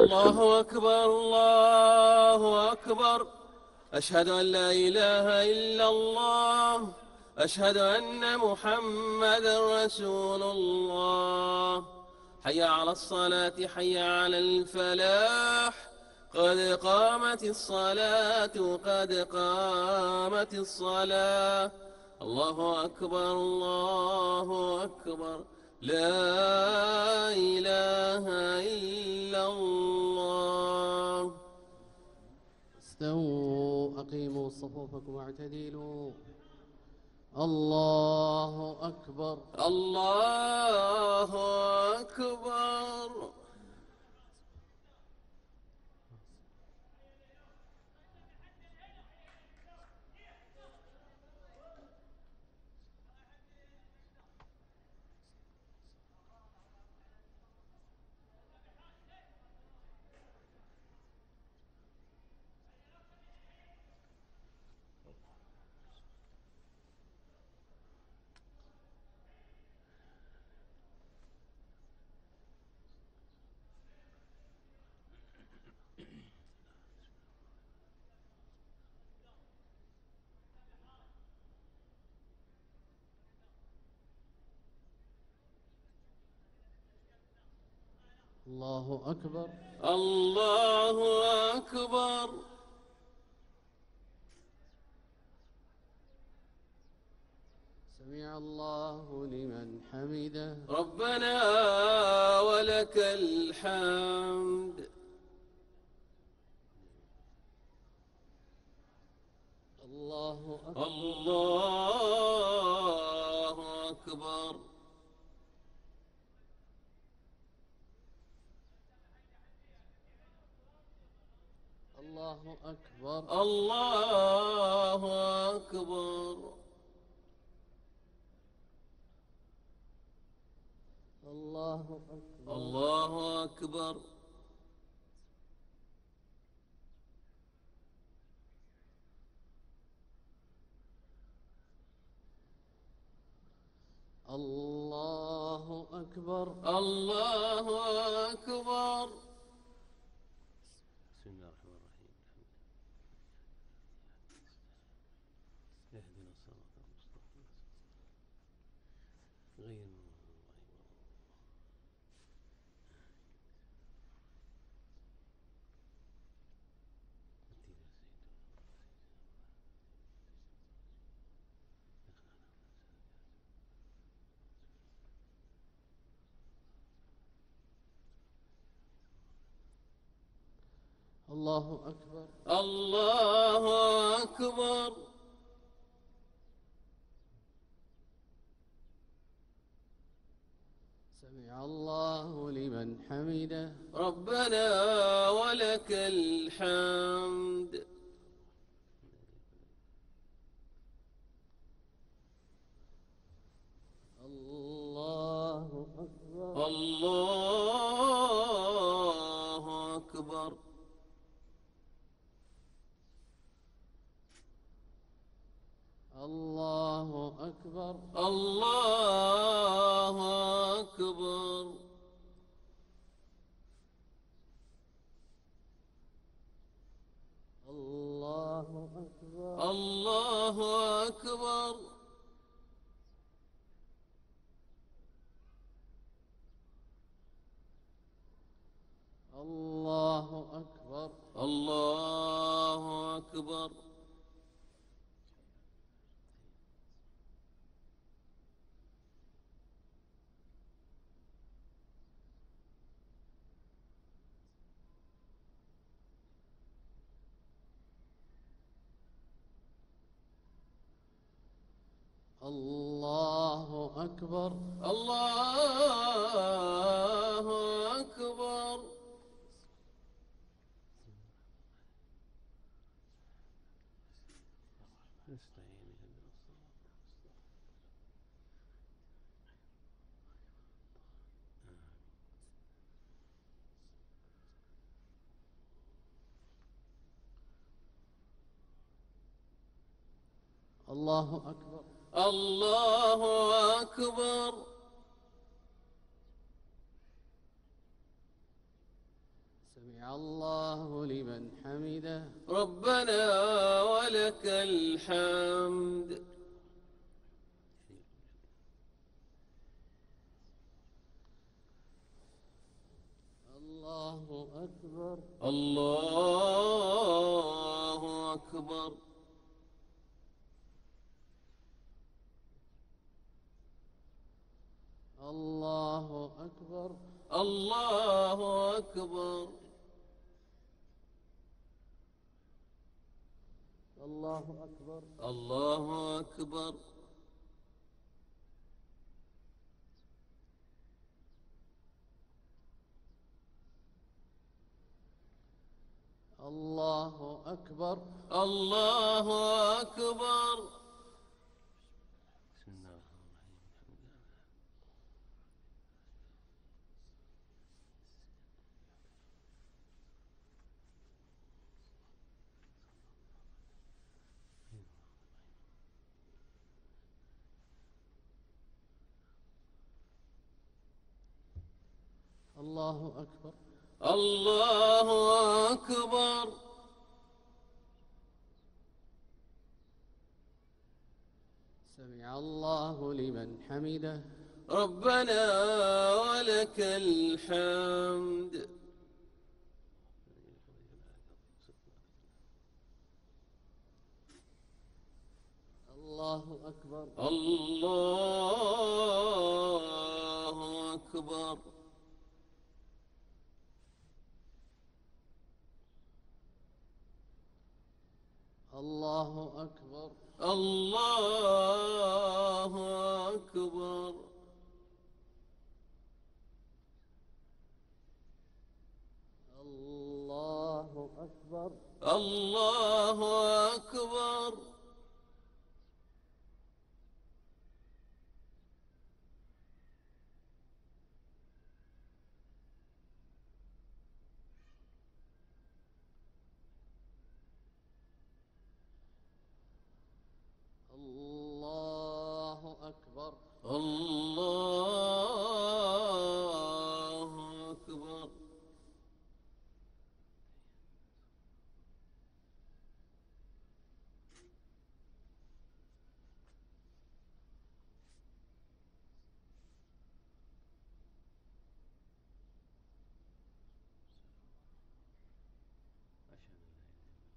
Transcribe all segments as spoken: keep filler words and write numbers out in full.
الله أكبر الله أكبر. أشهد أن لا إله إلا الله. أشهد أن محمدا رسول الله. حي على الصلاة حي على الفلاح. قد قامت الصلاة قد قامت الصلاة. الله أكبر الله أكبر. لا إله إلا الله. استووا أقيموا صفوفكم واعتدلوا. الله أكبر الله أكبر. الله أكبر الله أكبر. سمع الله لمن حمده. ربنا ولك الحمد. الله أكبر الله أكبر. الله أكبر الله أكبر. الله أكبر الله أكبر. الله أكبر الله أكبر. بسم الله الرحمن الرحيم. اهدنا الصراط المستقيم غير المغضوب الله أكبر الله أكبر. سمع الله لمن حمده. ربنا ولك الحمد. الله أكبر الله أكبر. الله أكبر الله أكبر. الله أكبر الله أكبر. الله أكبر الله أكبر. الله أكبر الله أكبر. نستعين اهدنا الصراط المستقيم. الله أكبر الله أكبر. سمع الله لمن حمده. ربنا ولك الحمد. الله أكبر. الله أكبر. الله أكبر. الله أكبر. الله أكبر. الله أكبر. الله أكبر. الله أكبر. بسم الله الرحمن الرحيم. الله أكبر. الله أكبر. سمع الله لمن حمده. ربنا ولك الحمد. الله أكبر. الله أكبر. الله أكبر. الله أكبر. الله أكبر. الله أكبر. الله أكبر. الله أكبر. أشهد أن لا إله إلا الله.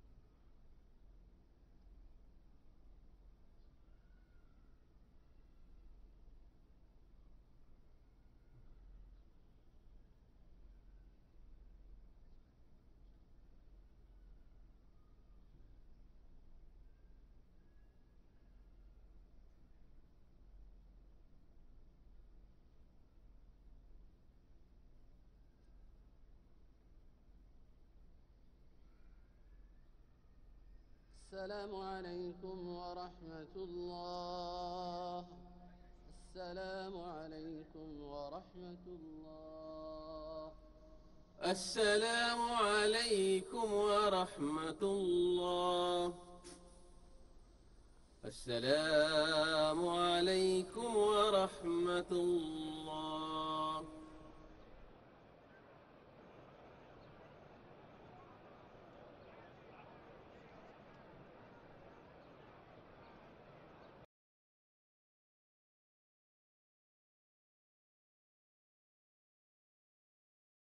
السلام عليكم ورحمة الله. السلام عليكم ورحمة الله. السلام عليكم ورحمة الله. السلام عليكم ورحمة الله.